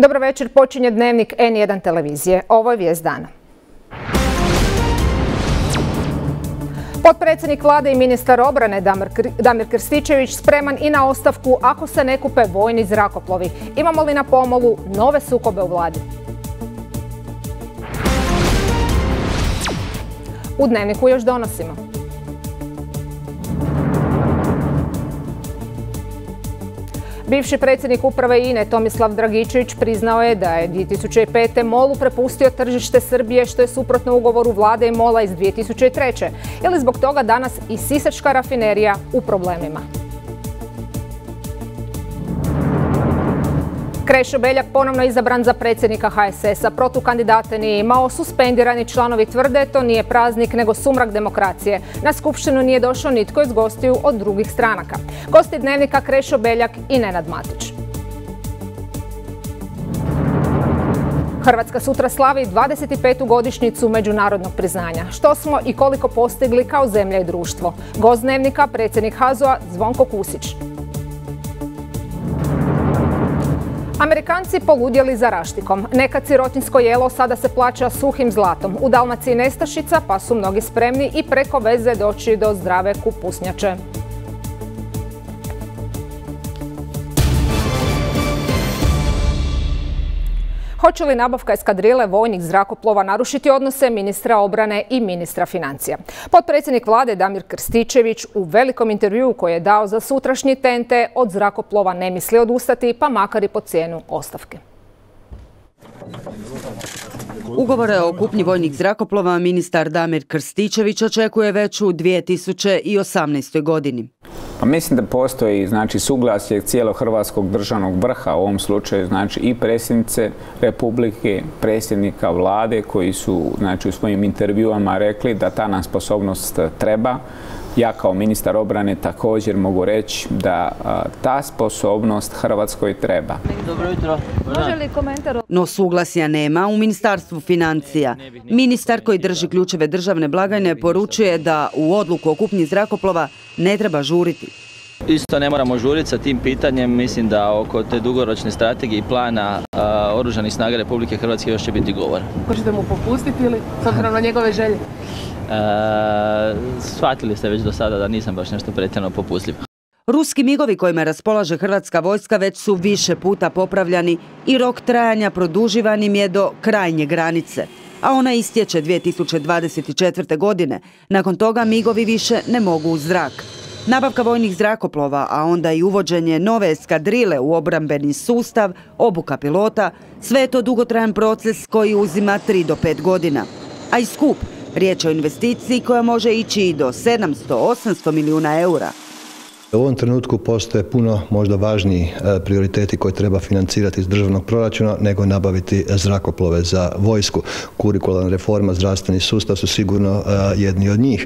Dobro večer, počinje dnevnik N1 televizije. Ovo je vijest dana. Potpredsjednik vlade i ministar obrane Damir Krstičević spreman i na ostavku ako se ne kupe vojni zrakoplovi. Imamo li na pomolu nove sukobe u vladi? U dnevniku još donosimo. Bivši predsjednik uprave INA-e Tomislav Dragičević priznao je da je 2005. MOL-u prepustio tržište Srbije, što je suprotno ugovoru vlade i MOL-a iz 2003. Je li zbog toga danas i sisačka rafinerija u problemima? Krešo Beljak ponovno izabran za predsjednika HSS-a. Protukandidate nije imao, suspendirani članovi tvrde to nije praznik nego sumrak demokracije. Na skupštinu nije došao nitko iz gostiju od drugih stranaka. Gosti dnevnika Krešo Beljak i Nenad Matić. Hrvatska sutra slavi 25. godišnjicu međunarodnog priznanja. Što smo i koliko postigli kao zemlja i društvo? Gost dnevnika, predsjednik HAZU-a Zvonko Kusić. Amerikanci poludjeli za raštikom. Nekad sirotinjsko jelo sada se plaća suhim zlatom. U Dalmaciji nestašica, pa su mnogi spremni i preko veze doći do zdrave kupusnjače. Hoće li nabavka eskadrile vojnih zrakoplova narušiti odnose ministra obrane i ministra financija? Potpredsjednik vlade Damir Krstičević u velikom intervjuu koji je dao za sutrašnji TNT od zrakoplova ne misli odustati, pa makar i po cijenu ostavke. Ugovore o kupnji vojnih zrakoplova ministar Damir Krstičević očekuje već u 2018. godini. Pa mislim da postoji suglasje cijelog hrvatskog državnog vrha, u ovom slučaju i predsjednice Republike, predsjednika vlade koji su u svojim intervjuama rekli da ta nam sposobnost treba. Ja kao ministar obrane također mogu reći da ta sposobnost Hrvatskoj treba. Dobro jutro. Može li komentar? No suglasja nema u Ministarstvu financija. Ministar koji drži ključeve državne blagajne poručuje da u odluku o kupnji zrakoplova ne treba žuriti. Isto ne moramo žuriti sa tim pitanjem. Mislim da oko te dugoročne strategije i plana Oružanih snaga Republike Hrvatske još će biti govor. Hoćete mu popustiti ili s obzirom na njegove želje? Shvatili ste već do sada da nisam baš nešto pretjerano popustljiv. Ruski migovi kojima raspolaže hrvatska vojska već su više puta popravljani i rok trajanja produživan im je do krajnje granice, a ona istječe 2024. godine. Nakon toga migovi više ne mogu u zrak. Nabavka vojnih zrakoplova, a onda i uvođenje nove eskadrile u obrambeni sustav, obuka pilota, sve je to dugotrajan proces koji uzima 3 do 5 godina. A i skup, riječ o investiciji koja može ići i do 700-800 milijuna eura. U ovom trenutku postoje puno možda važniji prioriteti koje treba financirati iz državnog proračuna nego nabaviti zrakoplove za vojsku. Kurikularna reforma, zdravstveni sustav su sigurno jedni od njih.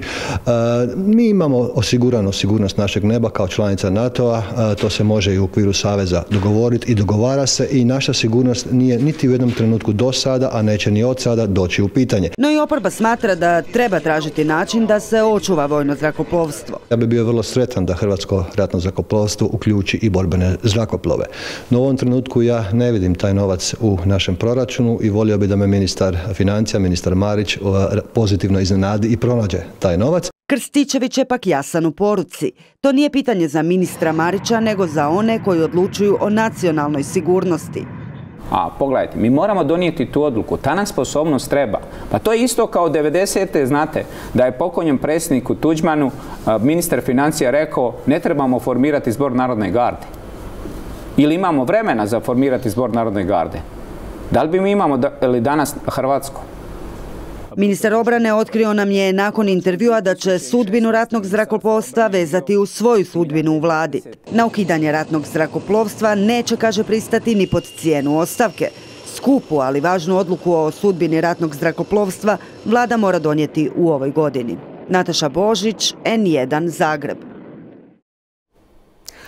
Mi imamo osiguranu sigurnost našeg neba kao članica NATO-a, to se može i u okviru saveza dogovoriti i dogovara se i naša sigurnost nije niti u jednom trenutku do sada, a neće ni od sada doći u pitanje. No i oporba smatra da treba tražiti način da se očuva vojno zrakoplovstvo. Ja bih bio vrlo sretan da Hrvatsko ratno zrakoplovstvo uključi i borbene zrakoplove. No u ovom trenutku ja ne vidim taj novac u našem proračunu i volio bi da me ministar financija, ministar Marić, pozitivno iznenadi i pronađe taj novac. Krstičević je pak jasan u poruci. To nije pitanje za ministra Marića, nego za one koji odlučuju o nacionalnoj sigurnosti. A pogledajte, mi moramo donijeti tu odluku, ta nam sposobnost treba. Pa to je isto kao 90. znate, da je pokojnom predsjedniku Tuđmanu ministar financija rekao ne trebamo formirati zbor narodne garde. Ili imamo vremena za formirati zbor narodne garde. Da li bi mi imamo danas Hrvatsku? Ministar obrane otkrio nam je nakon intervjua da će sudbinu ratnog zrakoplovstva vezati u svoju sudbinu u vladi. Na ukidanje ratnog zrakoplovstva neće, kaže, pristati ni pod cijenu ostavke. Skupu, ali važnu odluku o sudbini ratnog zrakoplovstva vlada mora donijeti u ovoj godini. Nataša Božić, N1 Zagreb.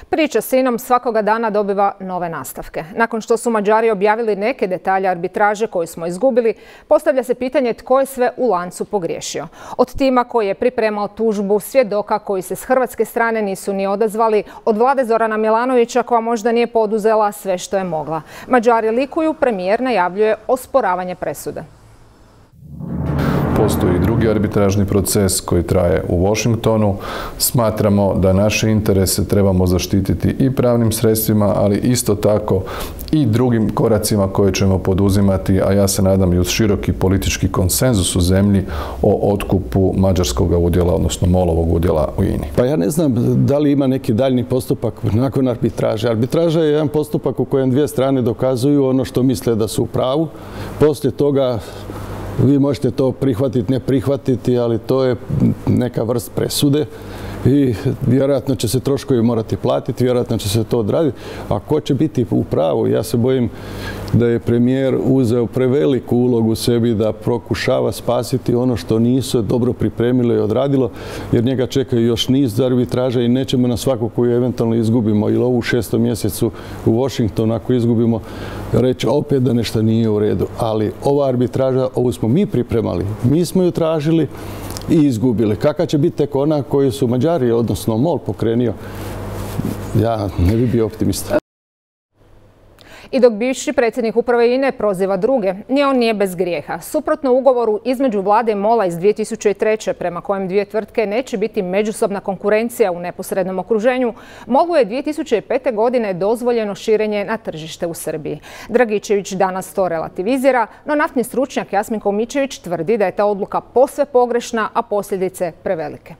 Priča s INA-om svakoga dana dobiva nove nastavke. Nakon što su Mađari objavili neke detalje arbitraže koju smo izgubili, postavlja se pitanje tko je sve u lancu pogriješio. Od tima koji je pripremao tužbu, svjedoka koji se s hrvatske strane nisu ni odazvali, od vlade Zorana Milanovića koja možda nije poduzela sve što je mogla. Mađari likuju, premijer najavljuje osporavanje presude. Postoji i drugi arbitražni proces koji traje u Washingtonu. Smatramo da naše interese trebamo zaštititi i pravnim sredstvima, ali isto tako i drugim koracima koje ćemo poduzimati, a ja se nadam i uz široki politički konsenzus u zemlji o otkupu mađarskog udjela, odnosno MOL-ovog udjela u INA-i. Pa ja ne znam da li ima neki daljni postupak nakon arbitraže. Arbitraža je jedan postupak u kojem dvije strane dokazuju ono što misle da su u pravu. Poslije toga vi možete to prihvatiti, ne prihvatiti, ali to je neka vrst presude i vjerojatno će se troškovi morati platiti, vjerojatno će se to odraditi. A ko će biti u pravu? Ja se bojim da je premijer uzeo preveliku ulogu sebi da pokušava spasiti ono što nisu dobro pripremilo i odradilo, jer njega čekaju još niz arbitraža i nećemo na svaku koju eventualno izgubimo ili ovu u 6. mjesecu u Washingtonu ako izgubimo reći opet da nešto nije u redu. Ali ova arbitraža, ovu smo mi pripremali, mi smo ju tražili i izgubili. Kakva će biti tek ona koju su Mađari, odnosno MOL, pokrenio? Ja ne bi bio optimista. I dok bivši predsjednik uprave INA proziva druge, ni on nije bez grijeha. Suprotno ugovoru između vlade i MOL-a iz 2003. prema kojem dvije tvrtke neće biti međusobna konkurencija u neposrednom okruženju, MOL-u je 2005. godine dozvoljeno širenje na tržište u Srbiji. Dragičević danas to relativizira, no naftni stručnjak Jasmin Komičević tvrdi da je ta odluka posve pogrešna, a posljedice prevelike.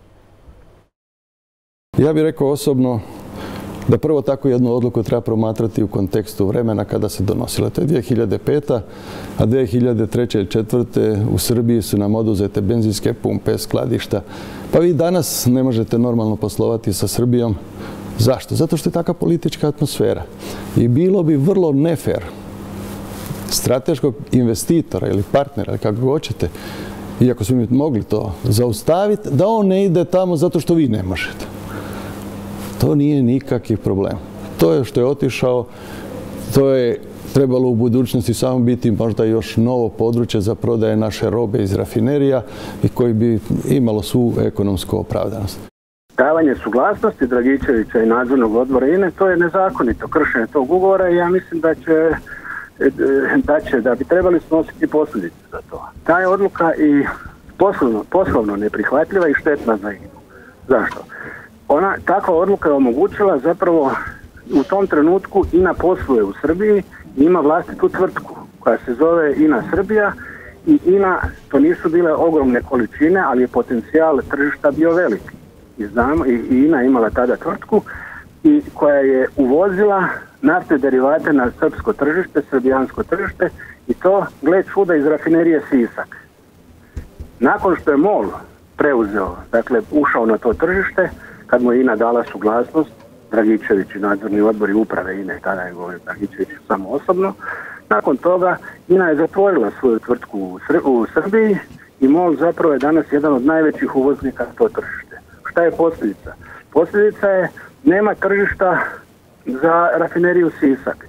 Ja bih rekao osobno da prvo takvu jednu odluku treba promatrati u kontekstu vremena kada se donosila. To je 2005. a 2003. i 2004. u Srbiji su nam oduzete benzinske pumpe, skladišta. Pa vi danas ne možete normalno poslovati sa Srbijom. Zašto? Zato što je takva politička atmosfera. I bilo bi vrlo nefer strateškog investitora ili partnera, kako hoćete, iako su mi mogli to zaustaviti, da on ne ide tamo zato što vi ne možete. To nije nikakvi problem. To je što je otišao, to je trebalo u budućnosti samo biti možda još novo područje za prodaje naše robe iz rafinerija i koji bi imalo svu ekonomsku opravdanost. Davanje suglasnosti Dragičevića i nadzornog odbora INA-e, to je nezakonito kršenje tog ugovora i ja mislim da bi trebali snositi posljedice za to. Ta je odluka i poslovno neprihvatljiva i štetna za INA-u. Zašto? Takva odluka je omogućila zapravo u tom trenutku INA posluje u Srbiji i ima vlastitu tvrtku koja se zove INA Srbija i INA, to nisu bile ogromne količine, ali je potencijal tržišta bio veliki. I INA imala tada tvrtku i koja je uvozila naftne derivate na srpsko tržište, srbijansko tržište i to, gle čuda, iz rafinerije Sisak. Nakon što je MOL preuzeo, dakle ušao na to tržište, kad mu je INA dala suglasnost, Dragičević i nadzorni odbor i uprave INA, tada je govorio Dragičević samo osobno, nakon toga INA je zatvorila svoju tvrtku u Srbiji i MOL zapravo je danas jedan od najvećih uvoznika na to tržište. Šta je posljedica? Posljedica je nema tržišta za rafineriju Sisak.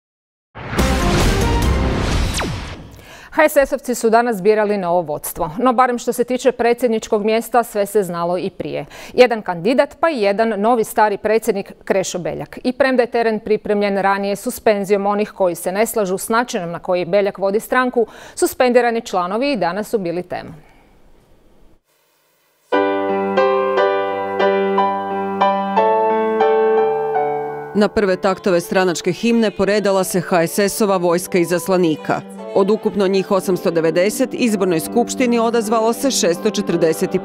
HSS-ovci su danas birali novo vodstvo, no barem što se tiče predsjedničkog mjesta sve se znalo i prije. Jedan kandidat pa i jedan novi stari predsjednik Krešo Beljak. I premda je teren pripremljen ranije suspenzijom onih koji se ne slažu s načinom na koji Beljak vodi stranku, suspendirani članovi i danas su bili tema. Na prve taktove stranačke himne poredala se HSS-ova vojska izaslanika. Od ukupno njih 890 izbornoj skupštini odazvalo se 645.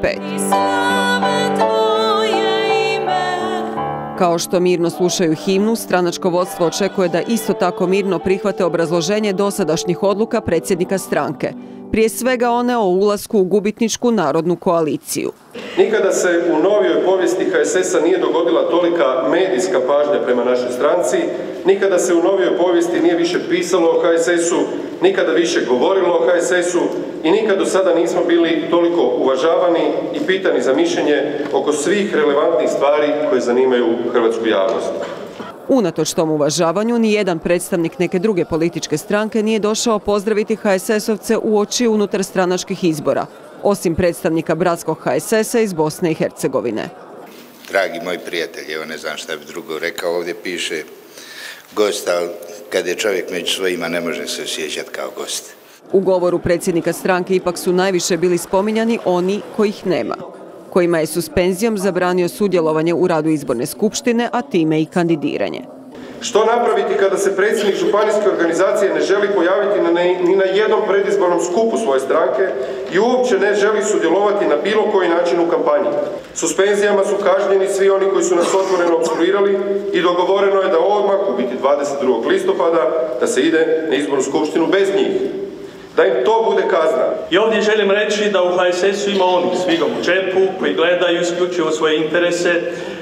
Kao što mirno slušaju himnu, stranačko vodstvo očekuje da isto tako mirno prihvate obrazloženje dosadašnjih odluka predsjednika stranke. Prije svega one o ulasku u gubitničku narodnu koaliciju. Nikada se u novijoj povijesti HSS-a nije dogodila tolika medijska pažnja prema našoj stranci, nikada se u novijoj povijesti nije više pisalo o HSS-u, nikada više govorilo o HSS-u i nikad do sada nismo bili toliko uvažavani i pitani za mišljenje oko svih relevantnih stvari koje zanimaju hrvatsku javnost. Unatoč tom uvažavanju, nijedan predstavnik neke druge političke stranke nije došao pozdraviti HSS-ovce uoči unutarstranačkih izbora, osim predstavnika bratskog HSS-a iz Bosne i Hercegovine. Dragi moji prijatelji, evo ne znam šta bi drugo rekao, ovdje piše gost, ali kad je čovjek među svojima ne može se osjećati kao gost. U govoru predsjednika stranke ipak su najviše bili spominjani oni kojih nema, kojima je suspenzijom zabranio sudjelovanje u radu izborne skupštine, a time i kandidiranje. Što napraviti kada se predsjednik županijske organizacije ne želi pojaviti ni na jednom predizbornom skupu svoje stranke i uopće ne želi sudjelovati na bilo koji način u kampanji? Suspenzijama su kažnjeni svi oni koji su nas otvoreno opstruirali i dogovoreno je da odmah, u biti 22. listopada, da se ide na izbornu skupštinu bez njih. Da im to bude kazna. I ovdje želim reći da u HSS-u ima onih s figom u džepu koji gledaju isključivo svoje interese,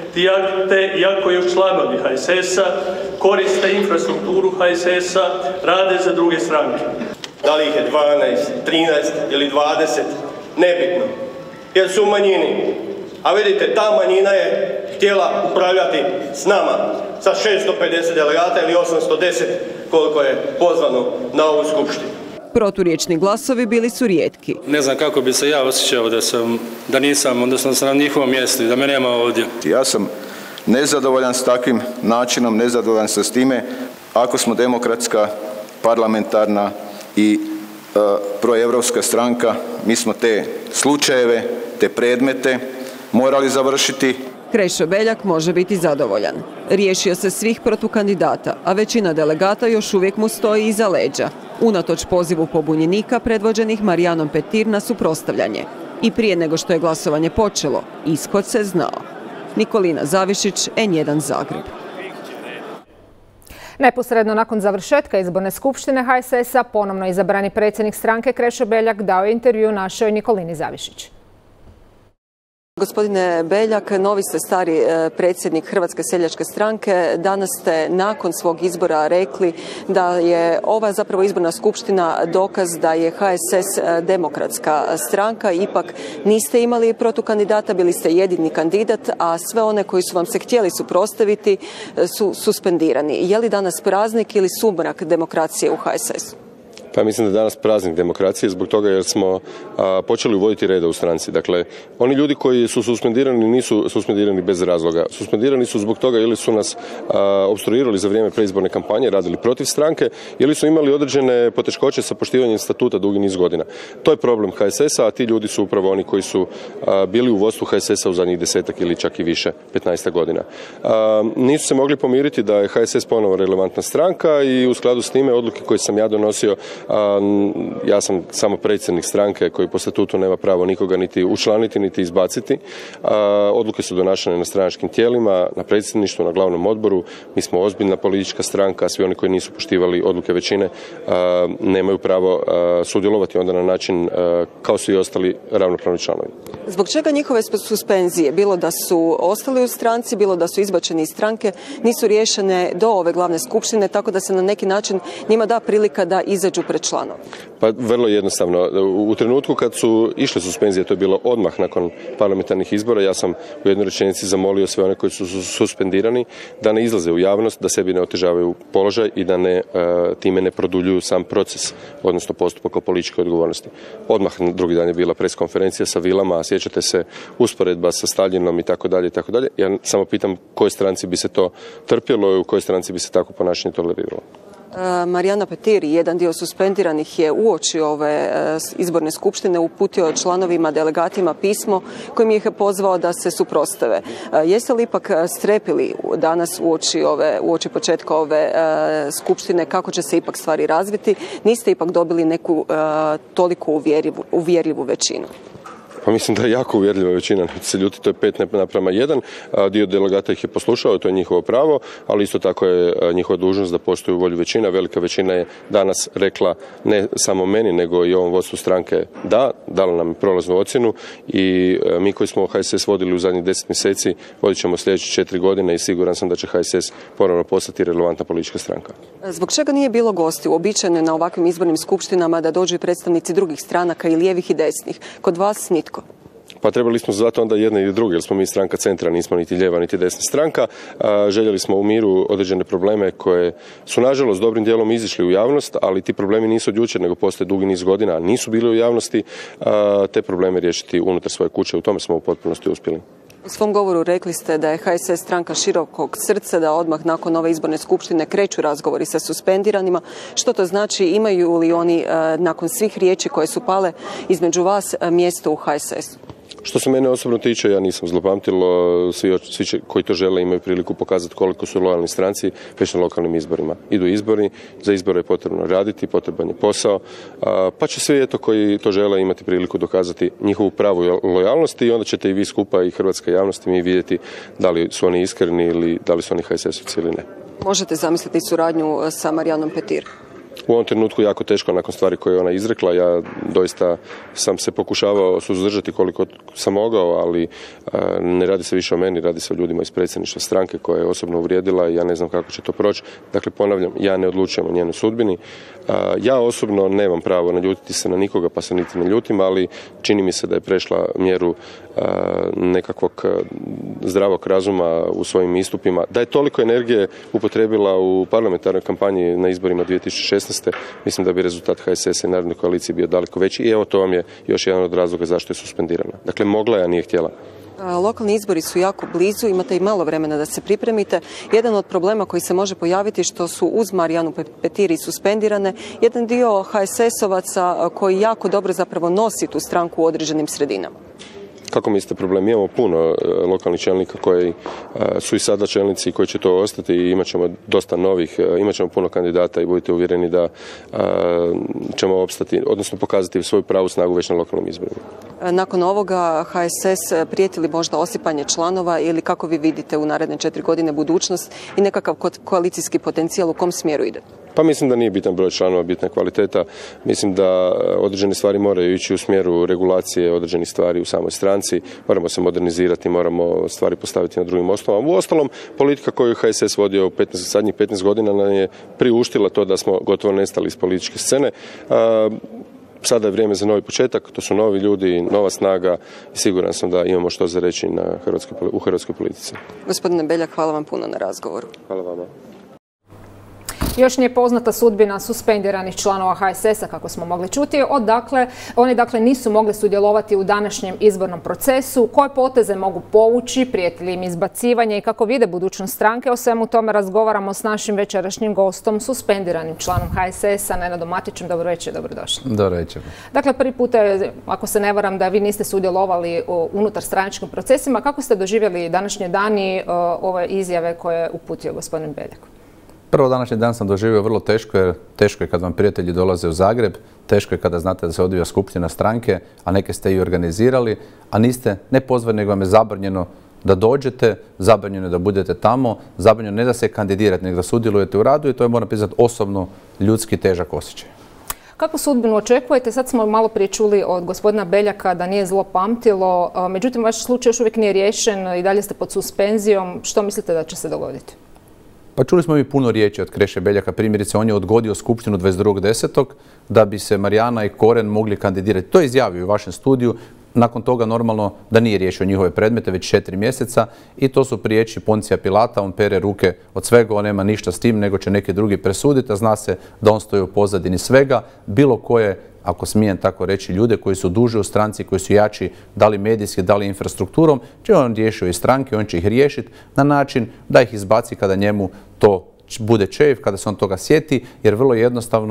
te iako još članovi HSS-a koriste infrastrukturu HSS-a, rade za druge stranke. Da li ih je 12, 13 ili 20, nebitno, jer su u manjini. A vidite, ta manjina je htjela upravljati s nama, sa 650 delegata ili 810 koliko je pozvano na ovu skupštinu. Proturječni glasovi bili su rijetki. Ne znam kako bi se ja osjećao da nisam, odnosno da sam na njihovom mjestu i da me nema ovdje. Ja sam nezadovoljan s takvim načinom, nezadovoljan sa s time. Ako smo demokratska, parlamentarna i proevropska stranka, mi smo te slučajeve, te predmete morali završiti. Krešo Beljak može biti zadovoljan. Riješio se svih protukandidata, a većina delegata još uvijek mu stoji iza leđa, unatoč pozivu pobunjenika predvođenih Marijanom Petir na suprotstavljanje. I prije nego što je glasovanje počelo, ishod se znao. Nikolina Zavišić, N1 Zagreb. Neposredno nakon završetka izborne skupštine HSS-a ponovno izabrani predsjednik stranke Krešo Beljak dao je intervju našoj Nikolini Zavišić. Gospodine Beljak, novi ste stari predsjednik Hrvatske seljačke stranke. Danas ste nakon svog izbora rekli da je ova zapravo izborna skupština dokaz da je HSS demokratska stranka. Ipak niste imali protukandidata, bili ste jedini kandidat, a sve one koji su vam se htjeli suprotstaviti su suspendirani. Je li danas praznik ili sumrak demokracije u HSS-u? Pa mislim da je danas praznik demokracije zbog toga jer smo počeli uvoditi reda u stranci. Dakle, oni ljudi koji su suspendirani nisu suspendirani bez razloga. Suspendirani su zbog toga ili su nas opstruirali za vrijeme preizborne kampanje, radili protiv stranke ili su imali određene poteškoće sa poštivanjem statuta dugi niz godina. To je problem HSS-a, a ti ljudi su upravo oni koji su bili u vodstvu HSS-a u zadnjih 10 ili čak i više, 15 godina. Nisu se mogli pomiriti da je HSS ponovo relevantna stranka i u skladu s time odluke koje sam ja donosio, ja sam samo predsjednik stranke koji po statutu nema pravo nikoga niti učlaniti niti izbaciti. Odluke su donašane na stranačkim tijelima, na predsjedništvu, na glavnom odboru. Mi smo ozbiljna politička stranka, a svi oni koji nisu poštivali odluke većine nemaju pravo sudjelovati onda na način kao svi ostali ravnopravni članovi. Zbog čega njihove suspenzije, bilo da su ostali u stranci, bilo da su izbačeni iz stranke, nisu riješene do ove glavne skupštine, tako da se na neki način njima da prilika da izađu pred članova? Pa vrlo jednostavno. U trenutku kad su išle suspenzije, to je bilo odmah nakon parlamentarnih izbora, ja sam u jednoj rečenici zamolio sve one koji su suspendirani da ne izlaze u javnost, da sebi ne otežavaju položaj i da time ne produljuju sam proces, odnosno postupak o političkoj odgovornosti. Odmah drugi dan je bila preskonferencija sa vilama, sjećate se, usporedba sa Staljinom i tako dalje i tako dalje. Ja samo pitam kojoj stranci bi se to trpjelo i u kojoj stranci bi se tako ponašanje toleriralo. Marijana Petir, jedan dio suspendiranih, je uoči ove izborne skupštine uputio članovima, delegatima pismo kojim ih je pozvao da se suprotstave. Jeste li ipak strepili danas uoči početka ove skupštine kako će se ipak stvari razviti? Niste ipak dobili neku toliko uvjerljivu većinu? Pa mislim da je jako uvjerljiva većina, se ljuti, to je 5:1. Dio delegata ih je poslušao, to je njihovo pravo, ali isto tako je njihova dužnost da poštuju volju većina. Velika većina je danas rekla ne samo meni, nego i ovom vodstvu stranke da, dala nam prolaznu ocjenu i mi koji smo HSS vodili u zadnjih 10 mjeseci, vodit ćemo sljedeće 4 godine i siguran sam da će HSS ponovno postati relevantna politička stranka. Zbog čega nije bilo gosti? Uobičajeno je na ovakvim izbornim skupštinama da dođu i predstavnici drugih stranaka i lijevih i desnih. Kod vas nitko. Pa trebali smo zvati onda jedne ili druge, jer smo mi stranka centra, nismo niti lijeva niti desna stranka. Željeli smo u miru određene probleme koje su nažalost dobrim dijelom izišli u javnost, ali ti problemi nisu od jučer, nego postoje dugi niz godina, a nisu bili u javnosti. Te probleme riješiti unutar svoje kuće, u tome smo u potpunosti uspjeli. U svom govoru rekli ste da je HSS stranka širokog srca, da odmah nakon ove izborne skupštine kreću razgovori sa suspendiranima. Što to znači? Imaju li oni nakon svih riječi koje su pale između vas mjesto u HSS-u? Što se mene osobno tiče, ja nisam zlopamtilo, svi koji to žele imaju priliku pokazati koliko su lojalni stranci već na lokalnim izborima. Idu izbori, za izbore je potrebno raditi, potreban je posao, pa će svi koji to žele imati priliku dokazati njihovu pravu lojalnost i onda ćete i vi skupa i hrvatska javnost i mi vidjeti da li su oni iskreni ili da li su oni HSS-ovci ili ne. Možete zamisliti suradnju sa Marijanom Petir? U ovom trenutku jako teško nakon stvari koje je ona izrekla. Ja doista sam se pokušavao suzdržati koliko sam mogao, ali ne radi se više o meni, radi se o ljudima iz predsjedništva stranke koja je osobno uvrijedila i ja ne znam kako će to proći. Dakle, ponavljam, ja ne odlučujem o njenoj sudbini. Ja osobno nemam pravo naljutiti se na nikoga, pa se niti ne ljutim, ali čini mi se da je prešla mjeru nekakvog zdravog razuma u svojim istupima. Da je toliko energije upotrijebila u parlamentarnoj kampanji na izborima 2016. mislim da bi rezultat HSS-a i Narodne koalicije bio daleko veći i evo to vam je još jedan od razloga zašto je suspendirana. Dakle, mogla je, a nije htjela. Lokalni izbori su jako blizu, imate i malo vremena da se pripremite. Jedan od problema koji se može pojaviti što su uz Marijanu Petir suspendirane, jedan dio HSS-ovaca koji jako dobro zapravo nosi tu stranku u određenim sredinama. Kako mislite problem? Imamo puno lokalnih čelnika koji su i sada čelnici koji će to ostati i imat ćemo dosta novih, imat ćemo puno kandidata i budite uvjereni da ćemo opstati, odnosno pokazati svoju pravu snagu već na lokalnim izborima. Nakon ovoga HSS prijeti li možda osipanje članova ili kako vi vidite u naredne 4 godine budućnost i nekakav koalicijski potencijal u kom smjeru ide? Pa mislim da nije bitan broj članova, bitna je kvaliteta. Mislim da određene stvari moraju ići u smjeru regulacije određenih stvari u samoj stranci. Moramo se modernizirati, moramo stvari postaviti na drugim osnovama. Uostalom, politika koju HSS vodio u zadnjih 15 godina nam je priuštila to da smo gotovo nestali iz političke scene. Sada je vrijeme za novi početak, to su novi ljudi, nova snaga i siguran sam da imamo što za reći u hrvatskoj politici. Gospodine Beljak, hvala vam puno na razgovoru. Hvala vama. Još nije poznata sudbina suspendiranih članova HSS-a, kako smo mogli čuti. Oni dakle nisu mogli sudjelovati u današnjem izbornom procesu. Koje poteze mogu povući, prijeti li im izbacivanje i kako vide budućnost stranke? O svemu tome razgovaramo s našim večerašnjim gostom, suspendiranim članom HSS-a, Nenadom Matićem. Dobro večer, dobrodošli. Dobro večer. Dakle, prvi puta je, ako se ne varam, da vi niste sudjelovali unutar stranačkim procesima. Kako ste doživjeli današnje dani ove izjave koje je uputio gospodin Beljak? Prvo, današnji dan sam doživio vrlo teško, jer teško je kad vam prijatelji dolaze u Zagreb, teško je kada znate da se odvija skupština stranke, a neke ste i organizirali, a niste ne pozvani, nego vam je zabranjeno da dođete, zabranjeno da budete tamo, zabranjeno ne da se kandidirate, nego da sudjelujete u radu i to je, moram priznati, osobno ljudski težak osjećaj. Kakvu sudbinu očekujete? Sad smo malo prije čuli od gospodina Beljaka da nije zlo pamtilo, međutim vaš slučaj još uvijek nije riješen i dalje ste pod suspenzijom. Što mislite da će se dogoditi? Pa čuli smo mi puno riječi od Kreše Beljaka, primjerice on je odgodio skupštinu 22.10. da bi se Marijana i Koren mogli kandidirati. To je izjavio u vašem studiju. Nakon toga normalno da nije riješio njihove predmete već 4 mjeseca i to su riječi Poncija Pilata, on pere ruke od svega, on nema ništa s tim nego će neki drugi presuditi, a zna se da on stoji u pozadini svega. Bilo koje, ako smijem tako reći, ljude koji su duže u stranci, koji su jači, da li medijski, da li infrastrukturom, će on riješio i stranke, on će ih riješiti na način da ih izbaci kada njemu to bude čev, kada se on toga sjeti, jer vrlo jednostavno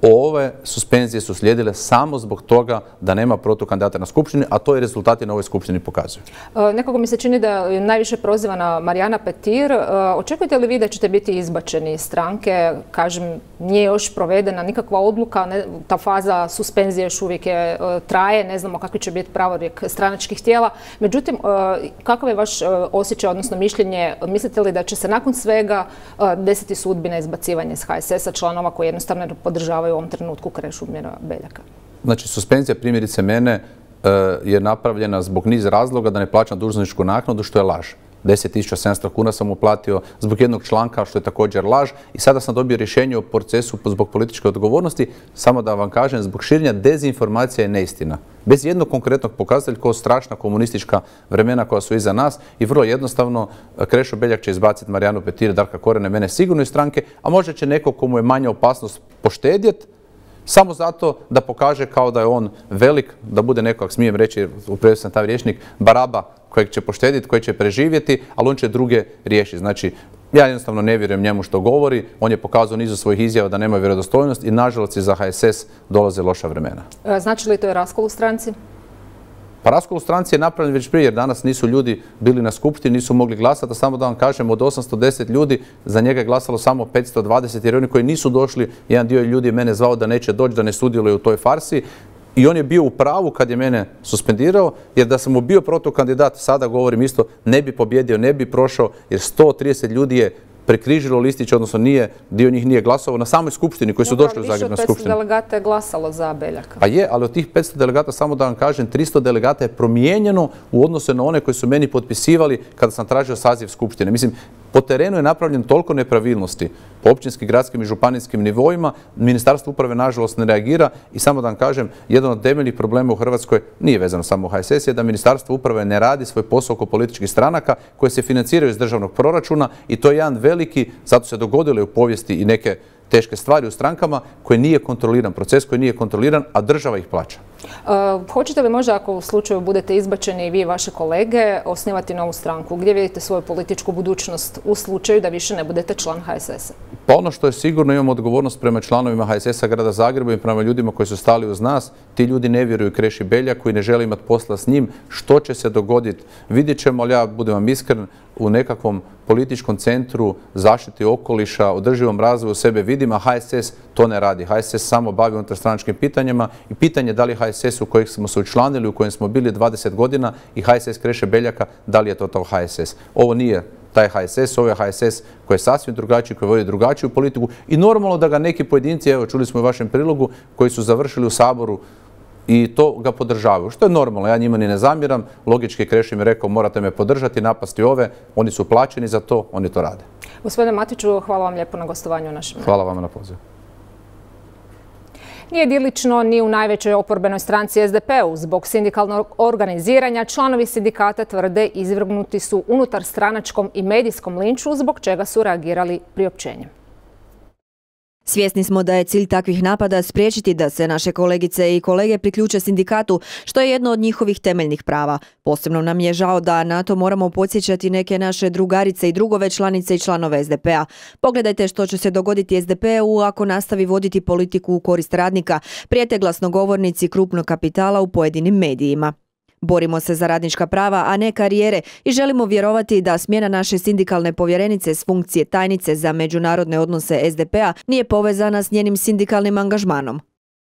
ove suspenzije su slijedile samo zbog toga da nema protukandidata na skupštini, a to i rezultati na ovoj skupštini pokazuju. Nekako mi se čini da je najviše prozivana Marijana Petir. Očekujete li vi da ćete biti izbačeni iz stranke? Kažem, nije još provedena nikakva odluka, ta faza suspenzije još uvijek traje, ne znamo kakvi će biti pravorijek stranačkih tijela. Međutim, kakav je vaš osjećaj, odnosno mišljenje? Mislite li da će se nakon svega desiti sudbina izbacivanja iz HSS-a članova koji jednostavno podržavaju u ovom trenutku Krešimira Beljaka? Znači, suspenzija primjerice mene je napravljena zbog niz razloga da ne plaćam dužnosničku naknadu, što je laž. 10.700 kuna sam uplatio zbog jednog članka, što je također laž, i sada sam dobio rješenje o procesu zbog političke odgovornosti. Samo da vam kažem, zbog širenja dezinformacija je neistina. Bez jednog konkretnog pokazatelja kao strašna komunistička vremena koja su iza nas, i vrlo jednostavno Krešo Beljak će izbaciti Marijanu Petir, Darka Korena, mene sigurno iz stranke, a možda će neko komu je manja opasnost poštedjet, samo zato da pokaže kao da je on velik, da bude neko, ako smijem reći, upravo sam taj rječnik, baraba kojeg će poštediti, koji će preživjeti, ali on će druge riješiti. Znači, ja jednostavno ne vjerujem njemu što govori, on je pokazao nizu svojih izjava da nema vjerodostojnost i nažalost za HSS dolaze loša vremena. Znači li to je raskol u stranci? Pa raskol u stranci je napravljen već prije, jer danas nisu ljudi bili na skupštini, nisu mogli glasati, a samo da vam kažem, od 810 ljudi za njega je glasalo samo 520, jer oni koji nisu došli, jedan dio ljudi je mene zvao da neće doći, da ne sudjeluje u toj farsi, i on je bio u pravu kad je mene suspendirao, jer da sam mu bio protukandidat, sada govorim isto, ne bi pobjedio, ne bi prošao, jer 130 ljudi je prekrižilo listić, odnosno dio njih nije glasovao na samoj skupštini koji su došli u Zagreb na skupštinu. Više od 500 delegata je glasalo za Beljaka. Pa je, ali od tih 500 delegata, samo da vam kažem, 300 delegata je promijenjeno u odnosu na one koji su meni potpisivali kada sam tražio saziv skupštine. Mislim, po terenu je napravljen toliko nepravilnosti po općinskim, gradskim i županijskim nivoima. Ministarstvo uprave nažalost ne reagira i samo da vam kažem, jedan od temeljnih problema u Hrvatskoj nije vezano samo u HSS, je da Ministarstvo uprave ne radi svoj posao oko političkih stranaka koje se financiraju iz državnog proračuna, i to je jedan veliki, zato se dogodile u povijesti i neke teške stvari u strankama, koji nije kontroliran, proces koji nije kontroliran, a država ih plaća. Hoćete li možda, ako u slučaju budete izbačeni i vi i vaše kolege, osnivati novu stranku? Gdje vidite svoju političku budućnost u slučaju da više ne budete član HSS-a? Pa ono što je sigurno, imamo odgovornost prema članovima HSS-a grada Zagreba i prema ljudima koji su stali uz nas. Ti ljudi ne vjeruju Kreši Beljaku i ne žele imati posla s njim. Što će se dogoditi? Vidjet ćemo, ali ja budem vam iskren, u nekakvom političkom centru zaštiti okoliša, održivom razvoju sebe vidim, a HSS to ne radi. HSS samo bavi unutarstranačkim pitanjima i pitanje da li HSS u kojeg smo se učlanili, u kojem smo bili 20 godina, i HSS Kreše Beljaka, da li je to HSS. Ovo nije taj HSS, ovo je HSS koji je sasvim drugačiji, koji vodi drugačiju politiku, i normalno da ga neki pojedinci, evo čuli smo u vašem prilogu, koji su završili u Saboru i to ga podržavaju, što je normalno, ja njima ni ne zamjeram. Logički Krešim je rekao, morate me podržati, napasti ove, oni su plaćeni za to, oni to rade. Gospodine Matiću, hvala vam lijepo na gostovanju u našem. Hvala vam na pozivu. Nije idilično ni u najvećoj oporbenoj stranci SDP-u. Zbog sindikalnog organiziranja članovi sindikata tvrde izvrgnuti su unutar stranačkom i medijskom linču, zbog čega su reagirali priopćenjem. Svjesni smo da je cilj takvih napada spriječiti da se naše kolegice i kolege priključe sindikatu, što je jedno od njihovih temeljnih prava. Posebno nam je žao da na to moramo podsjećati neke naše drugarice i drugove, članice i članove SDP-a. Pogledajte što će se dogoditi SDP-u ako nastavi voditi politiku u korist radnika, prijete glasnogovornici krupnog kapitala u pojedinim medijima. Borimo se za radnička prava, a ne karijere, i želimo vjerovati da smjena naše sindikalne povjerenice s funkcije tajnice za međunarodne odnose SDP-a nije povezana s njenim sindikalnim angažmanom.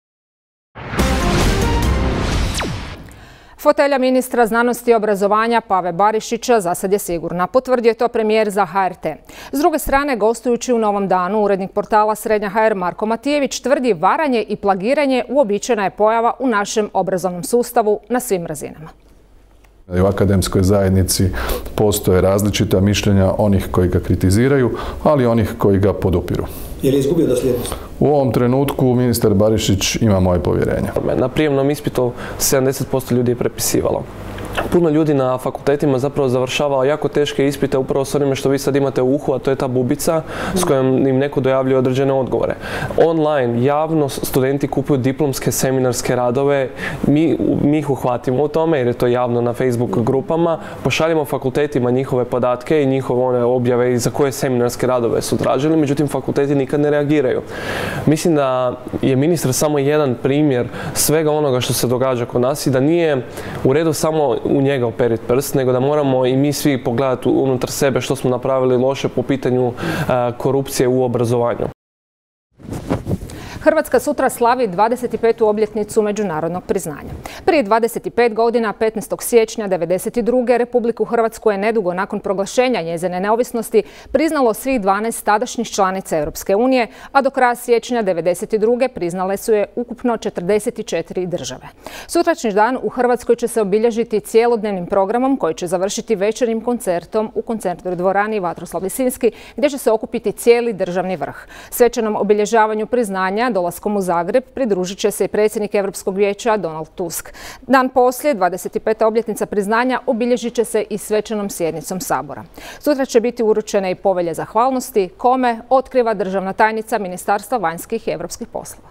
Fotelja ministra znanosti i obrazovanja Pave Barišića za sad je sigurna. Potvrdio je to premijer za HRT. S druge strane, gostujući u Novom danu, urednik portala Srednja HR Marko Matijević tvrdi varanje i plagiranje uobičajena je pojava u našem obrazovnom sustavu na svim razinama. U akademskoj zajednici postoje različita mišljenja onih koji ga kritiziraju, ali i onih koji ga podupiru. Je li izgubio dosljednost? U ovom trenutku ministar Barišić ima moje povjerenje. Na prijemnom ispitu 70% ljudi je prepisivalo. puno ljudi na fakultetima zapravo završava jako teške ispite upravo s onime što vi sad imate u uhu, a to je ta bubica s kojom im neko dojavljuje određene odgovore. Online, javno studenti kupuju diplomske seminarske radove, mi ih uhvatimo u tome jer je to javno na Facebook grupama, pošaljemo fakultetima njihove podatke i njihove one objave za koje seminarske radove su tražili, međutim fakulteti nikad ne reagiraju. Mislim da je ministar samo jedan primjer svega onoga što se događa kod nas i da nije u redu samo u njega uperiti prst, nego da moramo i mi svi pogledati unutar sebe što smo napravili loše po pitanju korupcije u obrazovanju. Hrvatska sutra slavi 25. obljetnicu međunarodnog priznanja. Prije 25 godina, 15. siječnja 1992. Republiku Hrvatsku je nedugo nakon proglašenja njezine neovisnosti priznalo svih 12 tadašnjih članica Europske unije, a do kraja siječnja 1992. priznale su je ukupno 44 države. Sutrašnji dan u Hrvatskoj će se obilježiti cijelodnevnim programom koji će završiti večernjim koncertom u koncertnoj dvorani Vatroslav Lisinski, gdje će se okupiti cijeli državni vrh. Svečanom obilježavanju priznanja dolaskom u Zagreb pridružit će se i predsjednik Europskog vijeća Donald Tusk. Dan poslije, 25. obljetnica priznanja, obilježit će se i svečanom sjednicom Sabora. Sutra će biti uručene i povelje zahvalnosti, kome otkriva državna tajnica Ministarstva vanjskih i europskih poslova.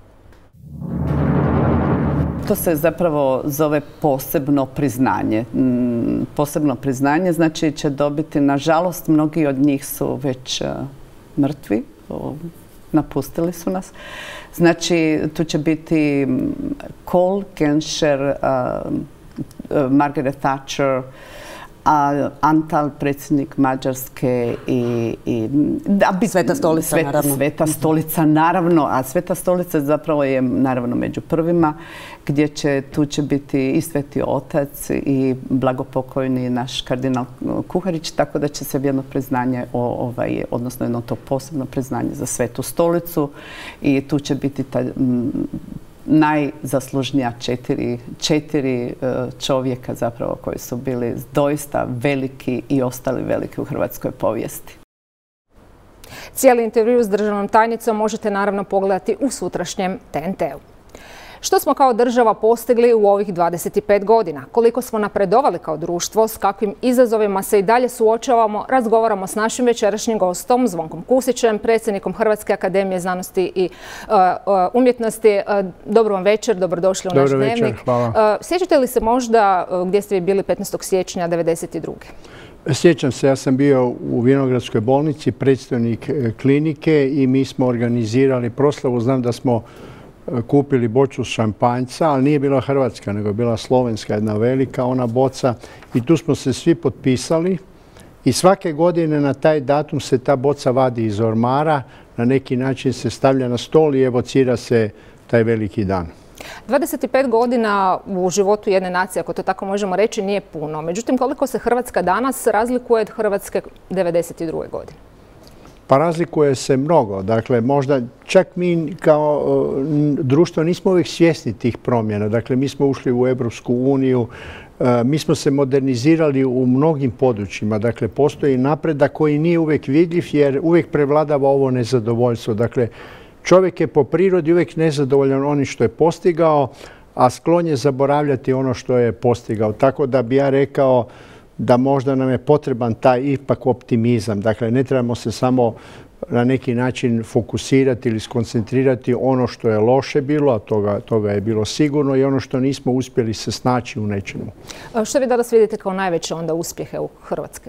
To se zapravo zove posebno priznanje. Posebno priznanje znači će dobiti, nažalost, mnogi od njih su već mrtvi, napustili su nas. Znači, tu će biti Kohl, Genscher, Margaret Thatcher, Antal, predsjednik Mađarske i Sveta stolica, naravno. Sveta stolica, naravno. A Sveta stolica zapravo je, naravno, među prvima, gdje tu će biti i Sveti otac i blagopokojni naš kardinal Kuharić, tako da će se jedno priznanje, odnosno jedno to posebno priznanje za Svetu stolicu i tu će biti najzaslužnija četiri čovjeka zapravo koji su bili doista veliki i ostali veliki u hrvatskoj povijesti. Cijeli intervju s državnom tajnicom možete naravno pogledati u sutrašnjem TNT-u. Što smo kao država postigli u ovih 25 godina? Koliko smo napredovali kao društvo? S kakvim izazovima se i dalje suočavamo? Razgovaramo s našim večerašnjim gostom, Zvonkom Kusićem, predsjednikom Hrvatske akademije znanosti i umjetnosti. Dobro vam večer, dobrodošli u naš dnevnik. Dobro večer, hvala. Sjećate li se možda gdje ste vi bili 15. siječnja 1992. Sjećam se, ja sam bio u Vinogradskoj bolnici, predstojnik klinike i mi smo organizirali proslavu. Znam da smo kupili bocu šampanjca, ali nije bila hrvatska, nego je bila slovenska, jedna velika ona boca. I tu smo se svi potpisali i svake godine na taj datum se ta boca vadi iz ormara, na neki način se stavlja na stol i evocira se taj veliki dan. 25 godina u životu jedne nacije, ako to tako možemo reći, nije puno. Međutim, koliko se Hrvatska danas razlikuje od Hrvatske 1992. godine? Pa razlikuje se mnogo. Dakle, možda čak mi kao društvo nismo uvijek svjesni tih promjena. Dakle, mi smo ušli u Europsku uniju, mi smo se modernizirali u mnogim područjima. Dakle, postoji napredak koji nije uvijek vidljiv jer uvijek prevladava ovo nezadovoljstvo. Dakle, čovjek je po prirodi uvijek nezadovoljan onim što je postigao, a sklon je zaboravljati ono što je postigao. Tako da bi ja rekao da možda nam je potreban taj ipak optimizam. Dakle, ne trebamo se samo na neki način fokusirati ili skoncentrirati ono što je loše bilo, a toga je bilo sigurno, i ono što nismo uspjeli se snaći u nečemu. Što vi danas vidite kao najveće onda uspjehe u Hrvatskoj?